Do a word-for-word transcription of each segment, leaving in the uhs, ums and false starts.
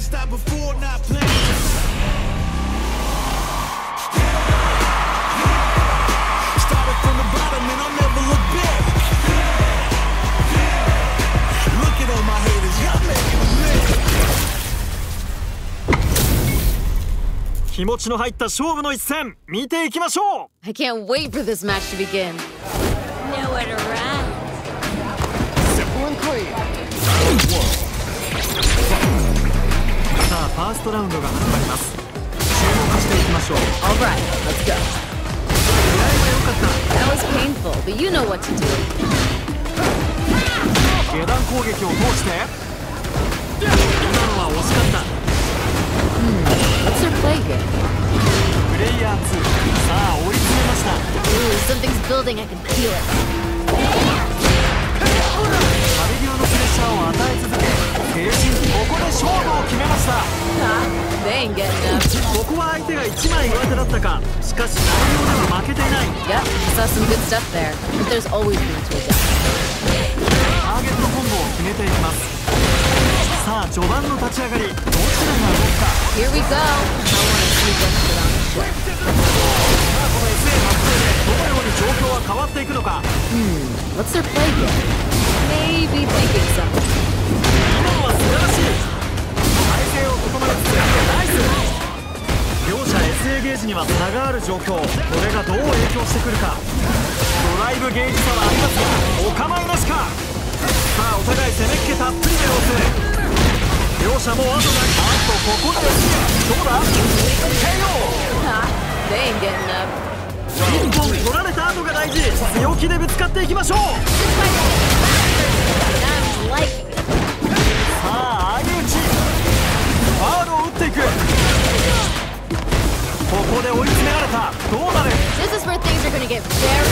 stop before not playing. Started from the bottom and I'll never look back. Look at all my haters, y'all making me mad. 気持ちの入った勝負の一戦見ていきましょう。 I can't wait for this match to begin. Nowhere to run. Simple and clean. さあファーストラウンドが始まります。注目していきましょう。 Alright, let's go. 狙いは良かった。 That was painful, but you know what to do. 下段攻撃を通して今のは惜しかった。 What's their play here? プレイヤーツー、さあ追い詰めました。 Ooh, something's building, I can feel it. 壁際のプレッシャーを与え続け、精神ここで勝負を決めました。 They ain't getting up. ここは相手がいちまい上手だったか。しかし内容では負けていない。 Yep, I saw some good stuff there, but there's always room to adapt. ターゲットコンボを決めていきます。さあ序盤の立ち上がり、どちらが動くか。 Here we go. I want to see what's around the ship. さあこの エスエー 発生でどのように状況は変わっていくのか。 Hmm, what's their play here? Maybe thinking something. 今のは素晴らしい。体勢を整えつつナイス。両者 エスエー ゲージには差がある状況。これがどう影響してくるか。ドライブゲージ差はありますがお構いなしか。さあお互い攻めっ気たっぷりの様子。両者もあとがあとここで エスエー どうだ ケーオー。 Ha, they ain't getting up. 一本取られた後が大事。強気でぶつかっていきましょう。 I'm liking it. さあ相打ちファウルを打っていく。ここで追い詰められた。どうなる。 This is where things are gonna get very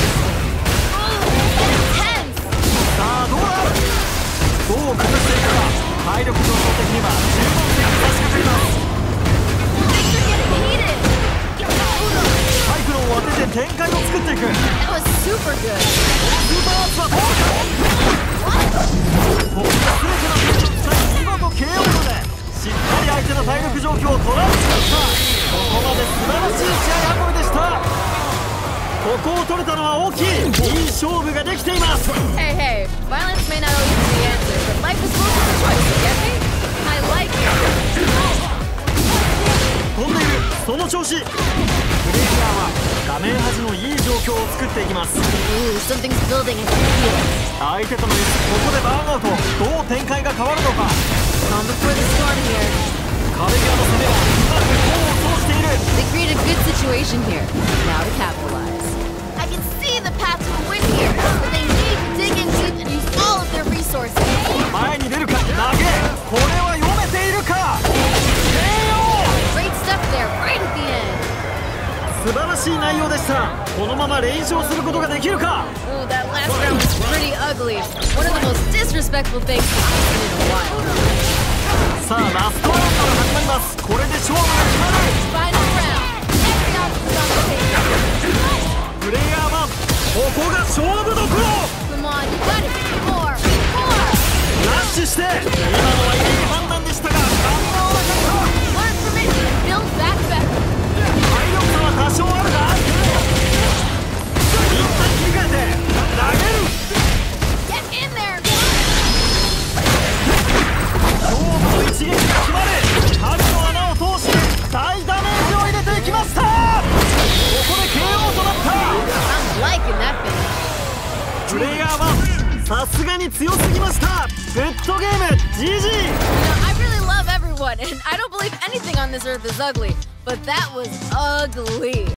intense. さあどうだ。どう崩していくか。体力上昇的には十分点に差し掛かります。 Things are getting heated. サイクロンを当てて展開を作っていく。 That was super good. スーパーアーツはどうか。ここで全ての選手を使い見事 ケーオー でしっかり相手の体力状況を捉えてしまった。ここまで素晴らしい試合運びでした。ここを取れたのは大きい。いい勝負ができています。 Hey, hey, violence may not always be the answer, but life is full of choice, you get me? I like it. 飛んでいる。その調子。プレイヤーは画面端のいい状況を作っていきます。 Ooh, something's building, I can feel it. 相手とのここでバーンアウト。どう展開が変わるのか。 Calm before the storm here. 壁際の攻めはうまく功を奏している。 They create a good situation here. Now to capitalize. I can see the path to a win here, but they need to dig in deep and use all of their resources. 前に出るか。投げ。これは読めているか。 ケーオー。 Great stuff there, right at the end. 素晴らしい内容でした。このまま連勝することができるか。 Ooh, that last round was pretty ugly. One of the most disrespectful things I've seen in a while. さあラストラウンドが始まります。これで勝負が決まる。 Final round. Every option on the table. プレイヤーワン、ここが勝負どころ。 Come on, you gotta give me more, more. ラッシュして。今のはいい判断でしたが、反応はなかっ Learn from it and build back better. た。体力差は多少あるが、一旦切り替えて投げる。 Get in there. 勝負の一撃が決まる。針の穴を通して大ダメージを入れていきました。ここで ケーオー となった。 I'm liking that finish. プレイヤーワン、さすがに強すぎました。グッドゲーム ジージー。 You know, I really love everyone, and I don't believe anything on this earth is ugly, but that was ugly.